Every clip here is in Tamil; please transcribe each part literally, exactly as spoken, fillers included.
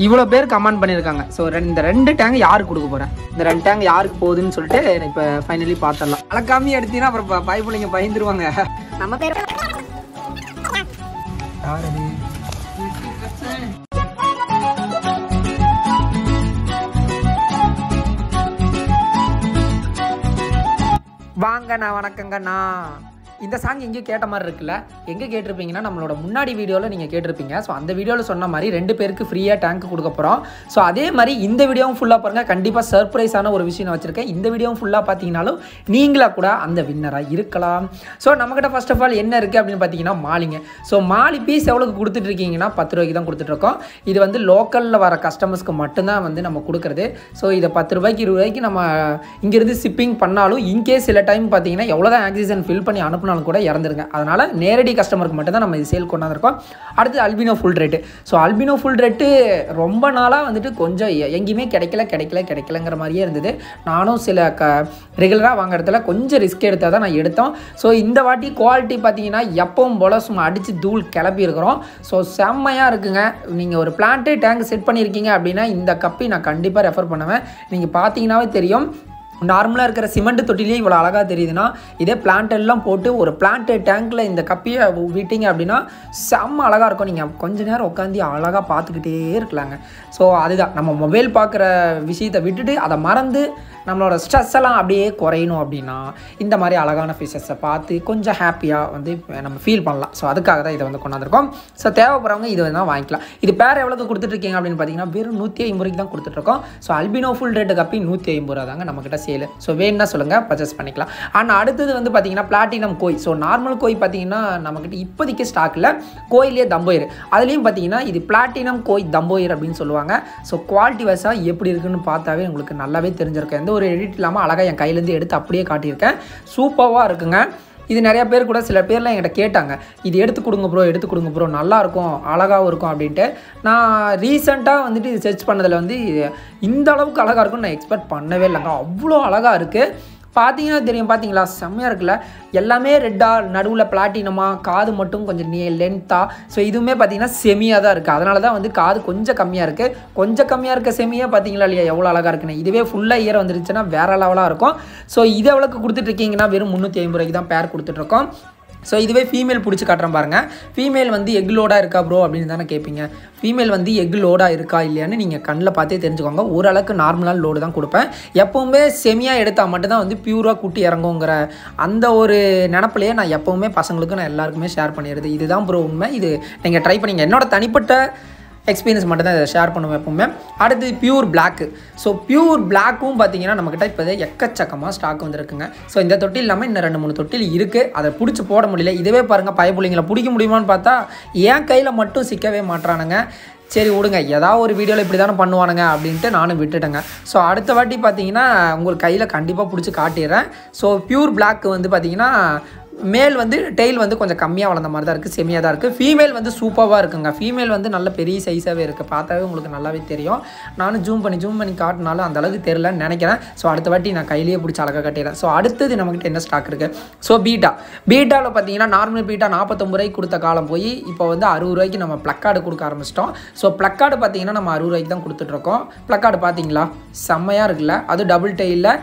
இவ்வளோ பேர் கமெண்ட் பண்ணியிருக்காங்க. ஸோ இந்த ரெண்டு டேங்க் யாருக்கு கொடுக்க போகிறேன், இந்த ரெண்டு டேங்க் யாருக்கு போகுதுன்னு சொல்லிட்டு இப்போ ஃபைனலி பார்த்துடலாம். அளக்காமே எடுத்தீங்கன்னா அப்புறம் பை பிள்ளைங்க பயந்துருவாங்க. நம்ம பேர் வாங்கண்ணா வணக்கங்கண்ணா. இந்த சாங் எங்கேயும் கேட்ட மாதிரி இருக்குல்ல, எங்கே கேட்டிருப்பீங்கன்னா நம்மளோட முன்னாடி வீடியோவில் நீங்கள் கேட்டிருப்பீங்க. ஸோ அந்த வீடியோவில் சொன்ன மாதிரி ரெண்டு பேருக்கு ஃப்ரீயாக டேங்க் கொடுக்க போகிறோம். ஸோ அதே மாதிரி இந்த வீடியோவும் ஃபுல்லாக பாருங்கள். கண்டிப்பாக சர்ப்ரைஸான ஒரு விஷயம் நான் வச்சுருக்கேன். இந்த வீடியோவும் ஃபுல்லாக பார்த்தீங்கன்னாலும் நீங்களாக கூட அந்த வின்னராக இருக்கலாம். ஸோ நம்மக்கிட்ட ஃபர்ஸ்ட் ஆஃப் ஆல் என்ன இருக்குது அப்படின்னு பார்த்தீங்கன்னா மாலிங்க. ஸோ மாலி பீஸ் எவ்வளோக்கு கொடுத்துட்ருக்கீங்கன்னா பத்து ரூபாய்க்கு தான் கொடுத்துட்ருக்கோம். இது வந்து லோக்கலில் வர கஸ்டமர்ஸ்க்கு மட்டும்தான் வந்து நம்ம கொடுக்குறது. ஸோ இதை பத்து ரூபாய்க்கு இருபது ரூபாய்க்கு நம்ம இங்கேருந்து ஷிப்பிங் பண்ணாலும் இன்கேஸ் சில டைம் பார்த்தீங்கன்னா எவ்வளோ தான் ஆக்சிஜன் ஃபில் பண்ணி அனுப்பினாலும் கூட இறந்துருங்க. அதனால் நேரடி கஸ்டமருக்கு மட்டும் தான் நம்ம இது சேல் கொண்டாந்துருக்கோம். அடுத்து albino full red. So albino full red ரொம்ப நாளாக வந்துட்டு கொஞ்சம் எங்கேயுமே கிடைக்கல கிடைக்கல கிடைக்கலங்கிற மாதிரியே இருந்தது. நானும் சில க ரெகுலராக வாங்குற இடத்துல கொஞ்சம் ரிஸ்க் எடுத்தால் தான் நான் எடுத்தோம். ஸோ இந்த வாட்டி குவாலிட்டி பார்த்தீங்கன்னா எப்பவும் போல் சும்மா அடித்து தூள் கிளப்பி இருக்கிறோம். ஸோ செம்மையாக இருக்குங்க. நீங்கள் ஒரு பிளான்ட்டு டேங்க் செட் பண்ணியிருக்கீங்க அப்படின்னா இந்த கப்பி நான் கண்டிப்பாக ரெஃபர் பண்ணுவேன். நீங்கள் பார்த்தீங்கன்னாவே தெரியும், நார்மலாக இருக்கிற சிமெண்ட் தொட்டிலே இவ்வளோ அழகாக தெரியுதுன்னா இதே பிளான்ட் எல்லாம் போட்டு ஒரு பிளான்ட் டேங்க்கில் இந்த கப்பியை விட்டீங்க அப்படின்னா செம்ம அழகாக இருக்கும். நீங்கள் கொஞ்ச நேரம் உட்காந்து அழகாக பார்த்துக்கிட்டே இருக்கலாங்க. ஸோ அதுதான் நம்ம மொபைல் பார்க்குற விஷயத்தை விட்டுட்டு அதை மறந்து நம்மளோட ஸ்ட்ரெஸ் எல்லாம் அப்படியே குறையணும் அப்படின்னா இந்த மாதிரி அழகான ஃபிஷஸை பார்த்து கொஞ்சம் ஹாப்பியாக வந்து நம்ம ஃபீல் பண்ணலாம். ஸோ அதுக்காக தான் இதை வந்து கொண்டாந்துருக்கோம். ஸோ தேவைப்படுறவங்க இது வந்து வாங்கிக்கலாம். இது பேர் எவ்வளோக்கு கொடுத்துட்ருக்கீங்க அப்படின்னு பார்த்தீங்கன்னா வெறும் நூற்றி ஐம்பது ரூபாய்க்கு தான் கொடுத்துட்ருக்கோம். ஸோ அல்பினோ ஃபுல் ரேட்டு கப்பி நூற்றி ஐம்பது ரூபா தாங்க நம்மக்கிட்ட சேல். ஸோ வேணும்னா சொல்லுங்கள், பர்ச்சேஸ் பண்ணிக்கலாம். ஆனால் அடுத்தது வந்து பார்த்தீங்கன்னா platinum koi. So normal koi பார்த்தீங்கன்னா நம்மக்கிட்ட இப்போதைக்கு ஸ்டாக்கில் கோயிலே தம்போயிர். அதுலேயும் பார்த்தீங்கன்னா இது பிளாட்டினம் கோய் தம்போயிர் அப்படின்னு சொல்லுவாங்க. ஸோ குவாலிட்டி வைஸாக எப்படி இருக்குன்னு பார்த்தாவே உங்களுக்கு நல்லாவே தெரிஞ்சிருக்கும். எந்த ஒரு எடிட் இல்லாமல் அழகாக என் கையிலேருந்து எடுத்து அப்படியே காட்டியிருக்கேன். சூப்பராக இருக்குங்க. இது நிறைய பேர் கூட சில பேர்லாம் என்கிட்ட கேட்டாங்க, இது எடுத்து கொடுங்க ப்ரோ எடுத்து கொடுங்க ப்ரோ நல்லாயிருக்கும் அழகாகவும் இருக்கும் அப்படின்ட்டு. நான் ரீசெண்டாக வந்துட்டு இது சர்ச் பண்ணதில் வந்து இந்த அளவுக்கு அழகாக இருக்கும்னு நான் எக்ஸ்பெக்ட் பண்ணவே இல்லைங்க. அவ்வளோ அழகாக இருக்குது. பார்த்தீங்கன்னா தெரியும், பார்த்தீங்களா செம்மையாக இருக்குல்ல. எல்லாமே ரெட்டாக நடுவில் பிளாட்டினமாக, காது மட்டும் கொஞ்சம் நீ லென்த்தாக. ஸோ இதுவுமே பார்த்தீங்கன்னா செமியாக தான் இருக்குது. அதனால தான் வந்து காது கொஞ்சம் கம்மியாக இருக்குது. கொஞ்சம் கம்மியாக இருக்க செமியாக பார்த்தீங்களா இல்லையா எவ்வளோ அழகாக இருக்குன்னு. இதுவே ஃபுல்லாக ஈரம் வந்துருச்சுன்னா வேறு லெவலாக இருக்கும். ஸோ இது எவ்வளோக்கு கொடுத்துட்ருக்கீங்கன்னா வெறும் முந்நூற்றி ஐம்பது ரூபாய்க்கு தான் பேர் கொடுத்துட்ருக்கோம். ஸோ இதுவே ஃபீமேல் பிடிச்சி காட்டுறேன் பாருங்கள். ஃபீமேல் வந்து எக் லோடாக இருக்கா ப்ரோ அப்படின்னு தானே கேட்பீங்க. ஃபீமேல் வந்து எக் லோடாக இருக்கா இல்லையான்னு நீங்கள் கண்ணில் பார்த்தே தெரிஞ்சுக்கோங்க. ஓரளவுக்கு நார்மலாக லோடு தான் கொடுப்பேன். எப்போவுமே செமியாக எடுத்தால் மட்டும்தான் வந்து பியூராக கூட்டி இறங்குங்கிற அந்த ஒரு நினப்பிலேயே நான் எப்போவுமே பசங்களுக்கு நான் எல்லாருக்குமே ஷேர் பண்ணிடுறது. இதுதான் ப்ரோ உண்மை. இது நீங்கள் ட்ரை பண்ணிங்க. என்னோட தனிப்பட்ட எக்ஸ்பீரியன்ஸ் மட்டும் தான் இதை ஷேர் பண்ணுவேன் எப்பவுமே. அடுத்து பியூர் பிளாக்கு. ஸோ பியூர் பிளாக்கும் பார்த்தீங்கன்னா நம்மக்கிட்ட இப்போ எக்கச்சக்கமாக ஸ்டாக் வந்துருக்குங்க. ஸோ இந்த தொட்டில் இல்லாமல் இன்னும் ரெண்டு மூணு தொட்டில் இருக்குது. அதை பிடிச்சி போட முடியல. இதுவே பாருங்கள் பயப்புள்ளிங்களை பிடிக்க முடியுமான்னு பார்த்தா என் கையில் மட்டும் சிக்கவே மாட்டுறானுங்க. சரி விடுங்க, ஏதாவது ஒரு வீடியோவில் இப்படி தானே பண்ணுவானுங்க அப்படின்ட்டு நானும் விட்டுட்டேங்க. ஸோ அடுத்த வாட்டி பார்த்தீங்கன்னா உங்களுக்கு கையில் கண்டிப்பாக பிடிச்சி காட்டிடுறேன். ஸோ பியூர் பிளாக் வந்து பார்த்தீங்கன்னா மேல் வந்து டெய்ல் வந்து கொஞ்சம் கம்மியாக வளர்ந்த மாதிரி தான் இருக்குது, செமியாக தான் இருக்குது. ஃபீமேல் வந்து சூப்பராக இருக்குங்க. ஃபீமேல் வந்து நல்ல பெரிய சைஸாகவே இருக்குது. பார்த்தாவே உங்களுக்கு நல்லாவே தெரியும். நானும் ஜூம் பண்ணி ஜூம் பண்ணி காட்டினாலும் அந்த அளவுக்கு தெரிலன்னு நினைக்கிறேன். ஸோ அடுத்த வாட்டி நான் கையிலேயே பிடிச்சி அழகாக கட்டிடுறேன். ஸோ அடுத்தது நம்மகிட்ட என்ன ஸ்டாக் இருக்குது. ஸோ பீட்டா பீட்டாவில் பார்த்தீங்கன்னா நார்மல் பீட்டா நாற்பத்தொம்பது ரூபாய்க்கு கொடுத்த காலம் போய் இப்போ வந்து அறுபது ரூபாய்க்கு நம்ம ப்ளக்கார்டு கொடுக்க ஆரம்பிச்சிட்டோம். ஸோ ப்ளக்கார்டு பார்த்தீங்கன்னா நம்ம அறுபது ரூபாய்க்கு தான் கொடுத்துட்ருக்கோம். ப்ளக்கார்டு பார்த்தீங்களா செம்மையாக இருக்குல்ல. அது டபுள் டெயிலில்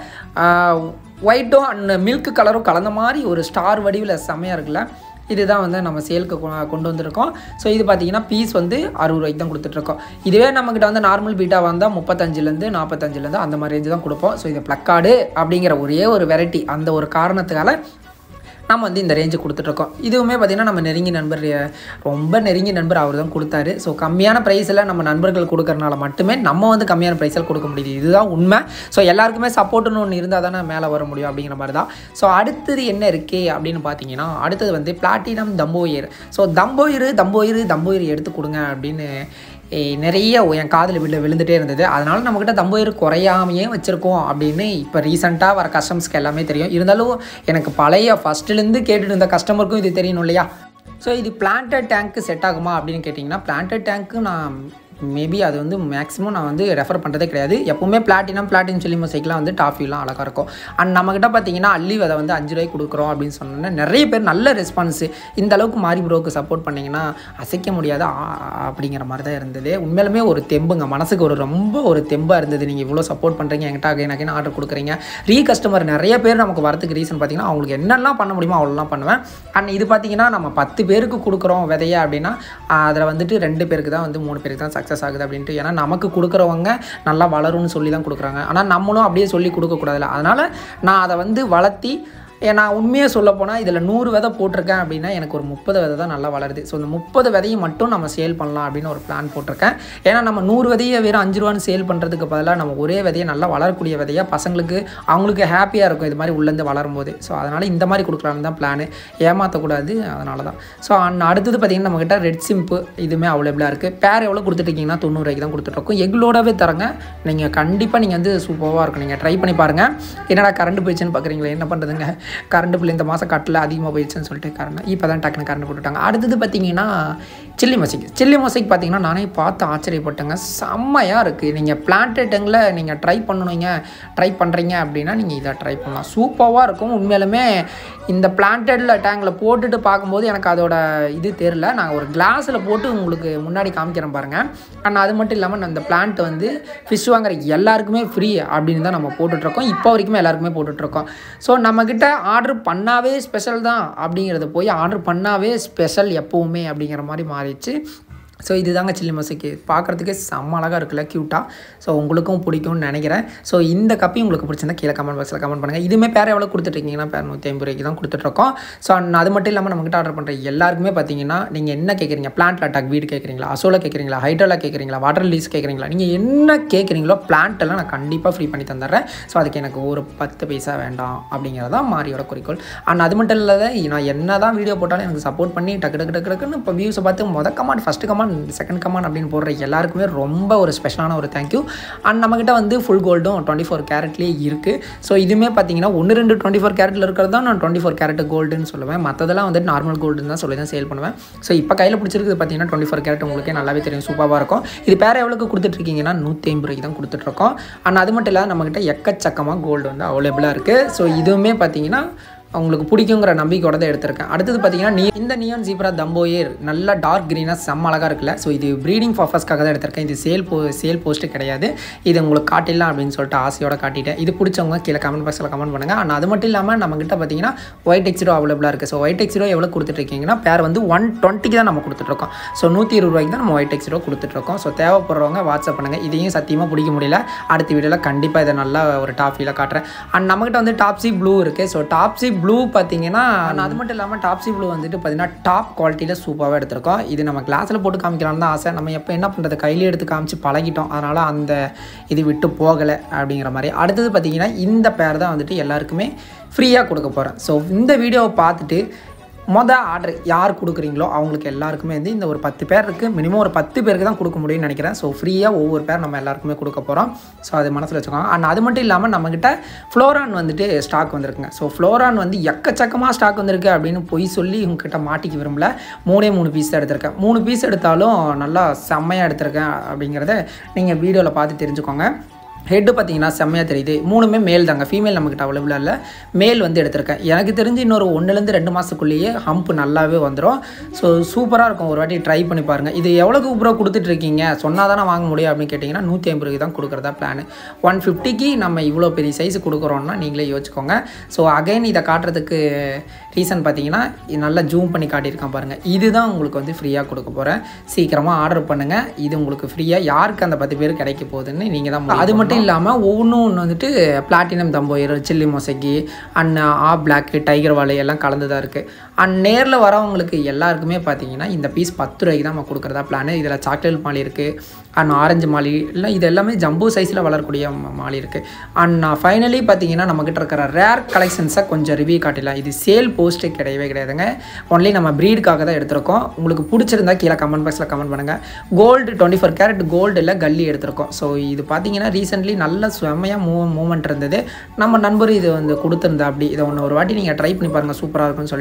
ஒயிட்டும் அண்ட் மில்க் கலரும் கலந்த மாதிரி ஒரு ஸ்டார் வடிவில் செம்மையாக இருக்குல்ல. இதுதான் வந்து நம்ம சேலுக்கு கொண்டு வந்திருக்கோம். ஸோ இது பார்த்தீங்கன்னா பீஸ் வந்து அறுபது ரூபாய்க்கு தான் கொடுத்துட்ருக்கோம். இதுவே நம்மக்கிட்ட வந்து நார்மல் பீட்டா வந்தால் முப்பத்தஞ்சுலேருந்து நாற்பத்தஞ்சுலேருந்து அந்த மாதிரி ரேஞ்சு தான் கொடுப்போம். ஸோ இது ப்ளக்கார்டு அப்படிங்கிற ஒரே ஒரு வெரைட்டி அந்த ஒரு காரணத்துக்கால நம்ம வந்து இந்த ரேஞ்சு கொடுத்துட்ருக்கோம். இதுவுமே பார்த்திங்கன்னா நம்ம நெருங்கிய நண்பர், ரொம்ப நெருங்கிய நண்பர் அவர் தான் கொடுத்தாரு. ஸோ கம்மியான ப்ரைஸில் நம்ம நண்பர்கள் கொடுக்கறனால மட்டுமே நம்ம வந்து கம்மியான ப்ரைஸில் கொடுக்க முடியுது. இதுதான் உண்மை. ஸோ எல்லாருக்குமே சப்போர்ட்டுன்னு ஒன்று இருந்தால் தானே மேலே வர முடியும் அப்படிங்கிற மாதிரி தான். ஸோ அடுத்தது என்ன இருக்கே அப்படின்னு பார்த்தீங்கன்னா அடுத்தது வந்து பிளாட்டினம் தம்போயிர். ஸோ தம்போயிர் தம்போயிர் தம்போயிர் எடுத்து கொடுங்க அப்படின்னு நிறைய என் காதில் விழு விழுந்துகிட்டே இருந்தது. அதனால் நம்மக்கிட்ட தம்போயிர் குறையாமையே வச்சுருக்கோம் அப்படின்னு இப்போ ரீசெண்டாக வர கஸ்டமர்ஸ்க்கு எல்லாமே தெரியும். இருந்தாலும் எனக்கு பழைய ஃபஸ்ட்டுலேருந்து கேட்டுட்டு இருந்த கஸ்டமருக்கும் இது தெரியணும் இல்லையா. ஸோ இது பிளான்டட் டேங்க்கு செட் ஆகுமா அப்படின்னு கேட்டிங்கன்னா பிளான்டட் டேங்க்கு நான் மேபி அது வந்து மேக்ஸிமம் நான் வந்து ரெஃபர் பண்ணுறதே கிடையாது. எப்போவுமே பிளாட்டினம் பிளாட்டினம் சில்லி மொசைக்லாம் வந்து டாஃபிலாம் அழகாக இருக்கும். அண்ட் நம்மக்கிட்ட பார்த்தீங்கன்னா அள்ளி விதை வந்து அஞ்சு ரூபாய்க்கு கொடுக்குறோம் அப்படின்னு சொன்னோன்னே நிறைய பேர் நல்ல ரெஸ்பான்ஸு. இந்த அளவுக்கு மாரி ப்ரோக்கு சப்போர்ட் பண்ணிங்கன்னா அசைக்க முடியாது அப்படிங்கிற மாதிரி தான் இருந்தது. உண்மையிலுமே ஒரு தெம்புங்க, மனசுக்கு ஒரு ரொம்ப ஒரு தெம்பாக இருந்தது. நீங்கள் இவ்வளோ சப்போர்ட் பண்ணுறீங்க, என்கிட்ட அகைன் அகைன் ஆர்டர் கொடுக்குறீங்க. ரீ கஸ்டமர் நிறைய பேர் நமக்கு வரதுக்கு ரீசன் பார்த்தீங்கன்னா அவங்களுக்கு என்னெல்லாம் பண்ண முடியுமோ அவ்வளோலாம் பண்ணுவேன். அண்ட் இது பார்த்தீங்கன்னா நம்ம பத்து பேருக்கு கொடுக்குறோம் விதைய அப்படின்னா அதில் வந்துட்டு ரெண்டு பேருக்கு தான் வந்து மூணு பேருக்கு தான் சக்ஸஸ் ஆகுது அப்படின்ட்டு. ஏன்னா நமக்கு கொடுக்குறவங்க நல்லா வளரும்னு சொல்லி தான் கொடுக்குறாங்க. ஆனால் நம்மளும் அப்படியே சொல்லி கொடுக்கக்கூடாதுல்ல. அதனால் நான் அதை வந்து வளர்த்தி நான் உண்மையாக சொல்ல போனால் இதில் நூறு விதை போட்டிருக்கேன் அப்படின்னா எனக்கு ஒரு முப்பது விதை தான் நல்லா வளருது. ஸோ இந்த முப்பது விதையை மட்டும் நம்ம சேல் பண்ணலாம் அப்படின்னு ஒரு பிளான் போட்டிருக்கேன். ஏன்னா நம்ம நூறு விதையை வெறும் அஞ்சு ரூபான்னு சேல் பண்ணுறதுக்கு பதிலாக நம்ம ஒரே விதையை நல்லா வளரக்கூடிய விதையாக பசங்களுக்கு அவங்களுக்கு ஹாப்பியாக இருக்கும் இது மாதிரி உள்ளேருந்து வளரும்போது. ஸோ அதனால் இந்த மாதிரி கொடுக்கலான்னு தான் பிளானு, ஏமாற்றக்கூடாது. அதனால தான். ஸோ அடுத்தது பார்த்திங்கன்னா நம்மக்கிட்ட ரெட் சிம்பு இதுவுமே அவைலபிளாக இருக்குது. பேர் எவ்வளோ கொடுத்துட்ருக்கீங்கன்னா தொண்ணூறுவாய்க்கு தான் கொடுத்துட்ருக்கோம். எங்களோடவே தரங்க. நீங்கள் கண்டிப்பாக நீங்கள் வந்து சூப்பராக இருக்கும். நீங்கள் ட்ரை பண்ணி பாருங்கள். என்னடா கரண்ட் போயிடுச்சுன்னு பார்க்குறீங்களா, என்ன பண்ணுறதுங்க, கரண்ட் பில் இந்த மாதம் கட்டில் அதிகமாக போயிடுச்சுன்னு சொல்லிட்டு கரண்ட் இப்போ தான் டக்குன்னு கரண்ட் போட்டுட்டாங்க. அடுத்தது பார்த்தீங்கன்னா சில்லி மொசைக். சில்லி மொசைக் பார்த்தீங்கன்னா நானே பார்த்து ஆச்சரியப்பட்டேங்க. செம்மையாக இருக்குது. நீங்கள் பிளான்டேட்டிங்கில் நீங்கள் ட்ரை பண்ணணுங்க ட்ரை பண்ணுறீங்க அப்படின்னா நீங்கள் இதை ட்ரை பண்ணலாம். சூப்பராக இருக்கும். உண்மையிலுமே இந்த பிளான்டேட்டில் டேங்கில் போட்டுட்டு பார்க்கும்போது எனக்கு அதோட இது தெரில. நான் ஒரு கிளாஸில் போட்டு உங்களுக்கு முன்னாடி காமிக்கிறேன் பாருங்கள். ஆனால் அது மட்டும் இல்லாமல் அந்த பிளான்ட் வந்து ஃபிஷ் வாங்குற எல்லாருக்குமே ஃப்ரீ அப்படின்னு தான் நம்ம போட்டுட்ருக்கோம். இப்போ வரைக்குமே எல்லாருக்குமே போட்டுட்ருக்கோம். ஸோ நம்மக்கிட்ட ஆர்டர் பண்ணாவே ஸ்பெஷல் தான் அப்படிங்கிறத போய் ஆர்டர் பண்ணாவே ஸ்பெஷல் எப்போவுமே அப்படிங்கிற மாதிரி மாறிடுச்சு. ஸோ இது தாங்க சில்லி மொசைக்கு. பார்க்குறதுக்கே செம்ம அழகாக இருக்குல்ல, க்யூட்டாக. ஸோ உங்களுக்கும் பிடிக்கும்னு நினைக்கிறேன். ஸோ இந்த கப்பி உங்களுக்கு பிடிச்சிருந்தா கீழே கமெண்ட் பாக்ஸில் கமெண்ட் பண்ணுங்கள். இதுவுமே பேர் எவ்வளோ கொடுத்துட்ருக்கீங்கன்னா பேர் நூற்றி ஐம்பது ரூபாய்க்கு தான் கொடுத்துட்ருக்கோம். ஸோ அது மட்டும் இல்லாமல் நம்மகிட்ட ஆர்டர் பண்ணுற எல்லாருக்குமே பார்த்தீங்கன்னா நீங்கள் என்ன கேட்குறீங்க, பிளான்ட் அட்டாக் வீடு கேட்குறீங்களா, அசோலா கேட்குறீங்களா, ஹைட்ரலா கேட்குறீங்களா, வாட்டர் லீஸ் கேட்குறீங்களா, நீங்கள் என்ன கேட்குறீங்களோ பிளான்ட் எல்லாம் நான் கண்டிப்பாக ஃப்ரீ பண்ணி தந்துடுறேன். ஸோ அதுக்கு எனக்கு ஒரு பத்து பைசா வேண்டாம் அப்படிங்கிறதான் மாரியோட குறிக்கோள். அண்ட் அது மட்டும் இல்லாத நான் என்ன தான் வீடியோ போட்டாலும் எனக்கு சப்போர்ட் பண்ணி டக்கு டக்கு டக்கு டக்குன்னு இப்போ வியூஸை பார்த்து மொதல் comment first comment second comment அப்படின்னு போடுற எல்லாருக்குமே ரொம்ப ஒரு ஸ்பெஷலான ஒரு தேங்க்யூ. அண்ட் நம்மகிட்ட வந்து ஃபுல் கோல்டும் டுவெண்ட்டி ஃபோர் கேரட்லேயே இருக்குது. ஸோ இதுவுமே பார்த்தீங்கன்னா ஒன்று ரெண்டு டுவெண்ட்டி ஃபோர் கேரட்டில் இருக்கிறது தான் நான் டுவெண்ட்டி ஃபோர் கேரட் கோல்டுன்னு சொல்லுவேன். மற்றதெல்லாம் வந்துட்டு நார்மல் கோல்டுன்னு தான் சொல்லி தான் சேல் பண்ணுவேன். ஸோ இப்போ கையில் பிடிச்சிருக்குது பார்த்தீங்கன்னா டுவெண்ட்டி ஃபோர் கேரட் உங்களுக்கே நல்லாவே தெரியும், சூப்பராக இருக்கும். இது பேர் எவ்வளோக்கு கொடுத்துட்ருக்கீங்கன்னா நூற்றி ஐம்பது ரூபாய்க்கு தான் கொடுத்துட்ருக்கோம். அண்ட் அது மட்டும் இல்லாத நம்மகிட்ட எக்கச்சக்கமாக கோல்டு வந்து அவைலபிளாக இருக்குது. ஸோ இதுவுமே பார்த்தீங்கன்னா உங்களுக்கு பிடிக்குங்கிற நம்பிக்கையோட தான் எடுத்திருக்கேன். அடுத்தது பார்த்தீங்கன்னா நீ இந்த நியான் ஜீப்ரா தம்போயர் நல்லா டார்க் க்ரீனாக செம்ம அழகாக இருக்குல்ல. ஸோ இது ப்ரீடிங் பர்பஸ்க்காக தான் எடுத்திருக்கேன். இது சேல் போ சேல் போஸ்ட்டு கிடையாது. இது உங்களுக்கு காட்டிடலாம் அப்படின்னு சொல்லிட்டு ஆசையோட காட்டிட்டேன். இது பிடிச்சவங்க கீழே கமெண்ட் பாக்ஸில் கமெண்ட் பண்ணுங்கள். ஆனால் அது மட்டும் இல்லாமல் நம்மகிட்ட பார்த்தீங்கன்னா ஒயிட் எக்ஸிரோ அவைலபிளாக இருக்குது. ஸோ ஒயிட் எக்ஸிரோ எவ்வளோ கொடுத்துட்ருக்கீங்கன்னா பேர் வந்து ஒன் டுவெண்ட்டிக்கு தான் நம்ம கொடுத்துட்ருக்கோம். ஸோ நூற்றி இருபது ரூபாய்க்கு தான் நம்ம ஒயிட் எக்ஸிரோ கொடுத்துட்ருக்கோம். ஸோ தேவைப்படுறவங்க வாட்ஸ்அப் பண்ணுங்கள். இதையும் சத்தியமாக பிடிக்க முடியல, அடுத்த வீடியோவில் கண்டிப்பாக இதை நல்லா ஒரு டாப்பியில் காட்டுறேன். அண்ட் நம்மகிட்ட வந்து டாப்ஸி ப்ளூ இருக்குது. ஸோ டாப்ஸி ப்ளூ பார்த்தீங்கன்னா அது மட்டும் இல்லாமல் டாப்ஸி ப்ளூ வந்துட்டு பார்த்தீங்கன்னா டாப் குவாலிட்டியில் சூப்பராக எடுத்திருக்கோம். இது நம்ம கிளாஸில் போட்டு காமிக்கலாம்னு தான் ஆசை. நம்ம எப்போ என்ன பண்ணுறது, கையிலே எடுத்து காமிச்சு பழகிட்டோம். அதனால் அந்த இது விட்டு போகலை அப்படிங்கிற மாதிரி. அடுத்தது பார்த்தீங்கன்னா இந்த பேர் தான் வந்துட்டு எல்லாருக்குமே ஃப்ரீயாக கொடுக்க போகிறேன். ஸோ இந்த வீடியோவை பார்த்துட்டு மொதல் ஆர்டர் யார் கொடுக்குறீங்களோ அவங்களுக்கு எல்லாருக்குமே வந்து இந்த ஒரு பத்து பேர் இருக்குது, மினிமம் ஒரு பத்து பேருக்கு தான் கொடுக்க முடியும்னு நினைக்கிறேன். ஸோ ஃப்ரீயாக ஒவ்வொரு பேர் நம்ம எல்லாருக்குமே கொடுக்க போகிறோம். ஸோ அது மனசில் வச்சுக்கோங்க. அண்ட் அது மட்டும் இல்லாமல் நம்மக்கிட்ட ஃப்ளோரான் வந்துட்டு ஸ்டாக் வந்திருக்குங்க. ஸோ ஃப்ளோரான் வந்து எக்கச்சக்கமாக ஸ்டாக் வந்திருக்கு அப்படின்னு போய் சொல்லி உங்ககிட்ட மாட்டிக்க விரும்பல. மூணே மூணு பீஸ் தான் எடுத்திருக்கேன். மூணு பீஸ் எடுத்தாலும் நல்லா செம்மையாக எடுத்திருக்கேன் அப்படிங்கிறத நீங்கள் வீடியோவில் பார்த்து தெரிஞ்சுக்கோங்க. ஹெட்டு பார்த்தீங்கன்னா செம்மையாக தெரியுது. மூணுமே மேல் தாங்க, ஃபீமேல் நம்மக்கிட்ட அவைலபிளாக இல்லை. மேல் வந்து எடுத்திருக்கேன். எனக்கு தெரிஞ்சு இன்னொரு ஒன்றுலேருந்து ரெண்டு மாதத்துக்குள்ளேயே ஹம்ப் நல்லாவே வந்துடும். ஸோ சூப்பராக இருக்கும். ஒரு வாட்டி ட்ரை பண்ணி பாருங்கள். இது எவ்வளோக்கு ப்ரோ கொடுத்துட்ருக்கீங்க, சொன்னால் தானே வாங்க முடியும் அப்படின்னு கேட்டிங்கன்னா நூற்றி ஐம்பது ரூபாய்க்கு தான் கொடுக்குறதா பிளான். ஒன் ஃபிஃப்டிக்கு நம்ம இவ்வளோ பெரிய சைஸ் கொடுக்குறோன்னா நீங்களே யோசிச்சுக்கோங்க. ஸோ அகைன் இதை காட்டுறதுக்கு ரீசன் பார்த்தீங்கன்னா நல்லா ஜூம் பண்ணி காட்டியிருக்கான் பாருங்கள். இதுதான் உங்களுக்கு வந்து ஃப்ரீயாக கொடுக்க போகிறேன். சீக்கிரமாக ஆர்டர் பண்ணுங்கள். இது உங்களுக்கு ஃப்ரீயாக யாருக்கு அந்த பத்து பேர் கிடைக்க போகுதுன்னு நீங்கள் தான். அது மட்டும் இல்லாமல் ஒவ்வொன்றும் ஒன்று வந்துட்டு platinum dumbo ear, chilli mosaic and ah black, tiger வாழை எல்லாம் கலந்து தான் இருக்குது. அண்ட் நேரில் வரவங்களுக்கு எல்லாருக்குமே பார்த்தீங்கன்னா இந்த பீஸ் பத்து ரூபாய்க்கு தான் நம்ம கொடுக்குறதா பிளான். இதில் சாக்லேட் மாலி இருக்குது அண்ட் ஆரஞ்சு மாலி இல்லை, இது எல்லாமே ஜம்போ சைஸில் வளரக்கூடிய மாலி இருக்குது. அண்ட் ஃபைனலி பார்த்தீங்கன்னா நம்மக்கிட்ட இருக்கிற ரேர் கலெக்ஷன்ஸை கொஞ்சம் ரிவ்யூ காட்டிடலாம். இது சேல் போஸ்ட்டே கிடையவே கிடையாதுங்க. ஒன்லி நம்ம ப்ரீடுக்காக தான் எடுத்திருக்கோம். உங்களுக்கு பிடிச்சிருந்தா கீழே கமெண்ட் பாக்ஸில் கமெண்ட் பண்ணுங்கள். Gold twenty four carat gold இல்லை கல்லி எடுத்திருக்கோம். ஸோ இது பார்த்தீங்கன்னா ரீசெண்ட்லி நல்ல செம்மையாக மூவ் மூவ்மெண்ட் இருந்தது. நம்ம நண்பர் இது வந்து கொடுத்துருந்தா அப்படி இதை ஒன்று ஒரு வாட்டி நீங்கள் ட்ரை பண்ணி பாருங்கள், சூப்பராக இருக்குன்னு சொல்லிட்டு.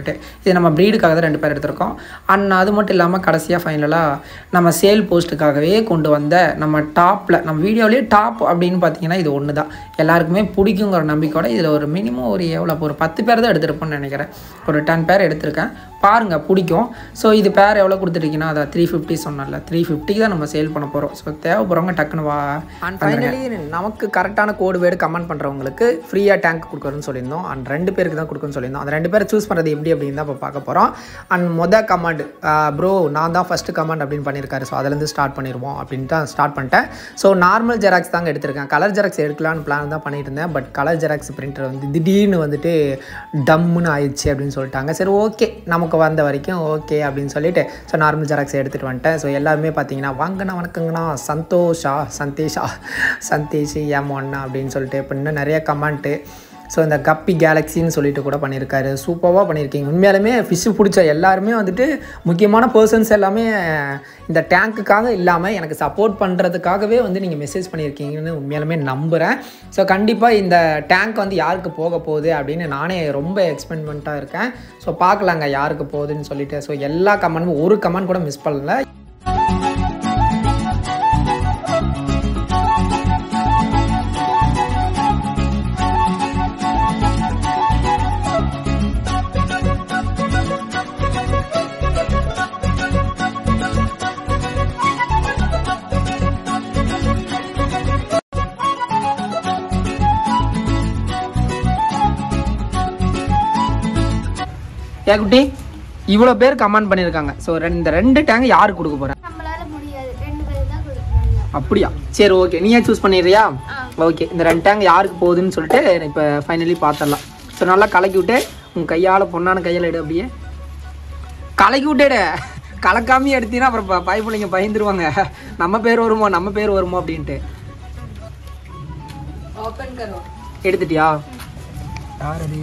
இது நம்ம ப்ரீடுக்காக தான் ரெண்டு பேர் எடுத்திருக்கோம். அண்ட் அது மட்டும் இல்லாமல் கடைசியாக ஃபைனலாக நம்ம சேல் போஸ்ட்டுக்காகவே கொண்டு வந்த நம்ம டாப்பில் நம்ம வீடியோலேயே டாப் அப்படின்னு பார்த்தீங்கன்னா இது ஒன்று தான். எல்லாருக்குமே பிடிக்குங்கிற நம்பிக்கையோட இதில் ஒரு மினிமம் ஒரு எவ்வளோ ஒரு பத்து பேர் தான் எடுத்துருப்போம்னு நினைக்கிறேன். ஒரு டென் பேர் எடுத்திருக்கேன், பாருங்கள் பிடிக்கும். ஸோ இது பேர் எவ்வளோ கொடுத்துருக்கீங்கன்னா அதை த்ரீ ஃபிஃப்டி சொன்னால த்ரீ ஃபிஃப்டிக்கு தான் நம்ம சேல் பண்ண போகிறோம். ஸோ தேவைப்படுறவங்க டக்குன்னு வா. அண்ட் ஃபைனலி நமக்கு கரெக்டான கோடு வேர்டு கமெண்ட் பண்ணுறவங்களுக்கு ஃப்ரீயாக டேங்க் கொடுக்குறோன்னு சொல்லியிருந்தோம். அண்ட் ரெண்டு பேருக்கு தான் கொடுக்குன்னு சொல்லியிருந்தோம். அந்த ரெண்டு பேரை சூஸ் பண்ணுறது எப்படி அப்படின்னு தான் இப்போ பார்க்க போகிறோம். அண்ட் மொதல் கமெண்ட் ப்ரோ நான் தான் ஃபஸ்ட்டு கமெண்ட் அப்படின்னு பண்ணியிருக்காரு. ஸோ அதுலேருந்து ஸ்டார்ட் பண்ணிடுவோம் அப்படின்ட்டு தான் ஸ்டார்ட் பண்ணிட்டேன். ஸோ நார்மல் ஜெராக்ஸ் தாங்க எடுத்திருக்கேன். கலர் ஜெராக்ஸ் எடுக்கலான்னு பிளான் தான் பண்ணிட்டு இருந்தேன். பட் கலர் ஜெராக்ஸ் பிரிண்டர் வந்து திடீர்னு வந்துட்டு டம்முன்னு ஆயிடுச்சு அப்படின்னு சொல்லிட்டாங்க. சரி ஓகே நமக்கு வந்த வரைக்கும் ஓகே அப்படின்னு சொல்லிட்டு ஸோ நார்மல் ஜெராக்ஸ் எடுத்துகிட்டு வந்துட்டேன். ஸோ எல்லாருமே பார்த்தீங்கன்னா வாங்கண்ணா வணக்கங்கண்ணா சந்தோஷா சந்தேஷா சந்தேஷ் ஏமோண்ணா அப்படின்னு சொல்லிட்டு இப்போ இன்னும் நிறைய கமெண்ட்டு. ஸோ இந்த கப்பி கேலக்ஸின்னு சொல்லிட்டு கூட பண்ணியிருக்காரு. சூப்பராக பண்ணியிருக்கீங்க. உண்மையாலுமே ஃபிஷ்ஷு பிடிச்ச எல்லாருமே வந்துட்டு முக்கியமான பர்சன்ஸ் எல்லாமே இந்த டேங்க்குக்காக இல்லாமல் எனக்கு சப்போர்ட் பண்ணுறதுக்காகவே வந்து நீங்கள் மெசேஜ் பண்ணியிருக்கீங்கன்னு உண்மையாலுமே நம்புகிறேன். ஸோ கண்டிப்பாக இந்த டேங்க் வந்து யாருக்கு போக போகுது அப்படின்னு நானே ரொம்ப எக்ஸ்பெரிமெண்ட்டாக இருக்கேன். ஸோ பார்க்கலாங்க யாருக்கு போகுதுன்னு சொல்லிட்டு. ஸோ எல்லா கமெண்ட்டும் ஒரு கமெண்ட் கூட மிஸ் பண்ணல. ஏ குட்டி இவ்வளோ பேர் கமெண்ட் பண்ணியிருக்காங்க. ஸோ இந்த ரெண்டு டேங்க் யாருக்கு கொடுக்க போகிறேன்? அப்படியா? சரி ஓகே நீயே சூஸ் பண்ணிடுறியா? ஓகே இந்த ரெண்டு டேங்க் யாருக்கு போகுதுன்னு சொல்லிட்டு இப்போ ஃபைனலி பார்த்துடலாம். ஸோ நல்லா கலக்கி விட்டு உங்கள் கையால் பொண்ணான கையில் எடு, அப்படியே கலக்கி விட்டுடு. கலக்காமே எடுத்தீங்கன்னா அப்புறம் பாய் பிள்ளைங்க பயந்துருவாங்க, நம்ம பேர் வருமோ நம்ம பேர் வருமோ அப்படின்ட்டு. எடுத்துட்டியா? யார் அது?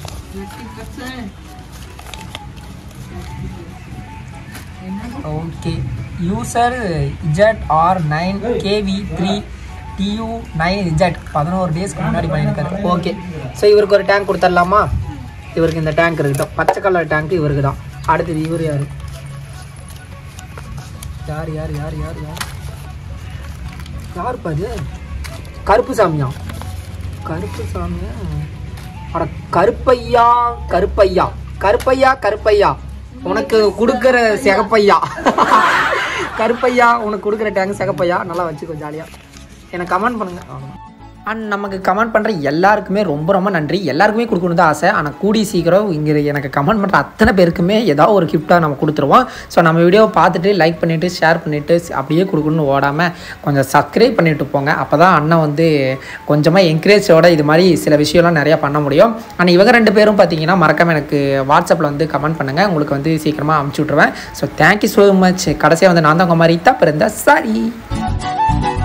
Okay user Z R nine K V three two nine Z பதினோரு டேஸ்க்கு முன்னாடி பண்ணியிருக்காரு. ஓகே ஸோ இவருக்கு ஒரு டேங்க் கொடுத்துடலாமா? இவருக்கு இந்த டேங்க் இருக்கட்டும். பச்சை கலர் டேங்க் இவருக்கு தான். அடுத்தது இவர் யார் யார் யார் யார் யார் யார் யார் பாது? கருப்பு சாமியா? கருப்பு சாமியா? அட கருப்பையா கருப்பையா கருப்பையா கருப்பையா உனக்கு கொடுக்குற சிகப்பையா கருப்பையா உனக்கு கொடுக்குற டேங்க் சிகப்பையா. நல்லா வச்சுக்கோ ஜாலியாக. எனக்கு கமெண்ட் பண்ணுங்கள். அண்ட் நமக்கு கமெண்ட் பண்ணுற எல்லாருக்குமே ரொம்ப ரொம்ப நன்றி. எல்லாருக்குமே கொடுக்கணும் தான் ஆசை. ஆனால் கூடி சீக்கிரம் இங்கே எனக்கு கமெண்ட் பண்ணுற அத்தனை பேருக்குமே ஏதாவது ஒரு கிஃப்ட்டாக நம்ம கொடுத்துருவோம். ஸோ நம்ம வீடியோவை பார்த்துட்டு லைக் பண்ணிவிட்டு ஷேர் பண்ணிவிட்டு அப்படியே கொடுக்கணும்னு ஓடாமல் கொஞ்சம் சப்ஸ்கிரைப் பண்ணிவிட்டு போங்க. அப்போ தான் அண்ணன் வந்து கொஞ்சமாக என்கரேஜோட இது மாதிரி சில விஷயம்லாம் நிறையா பண்ண முடியும். ஆனால் இவங்க ரெண்டு பேரும் பார்த்தீங்கன்னா மறக்காமல் எனக்கு வாட்ஸ்அப்பில் வந்து கமெண்ட் பண்ணுங்கள். உங்களுக்கு வந்து சீக்கிரமாக அமுச்சு விட்ருவேன். So thank you so much. கடைசியாக வந்து நான் தான் உங்கள் மாதிரி தான் பிறந்த சாரி.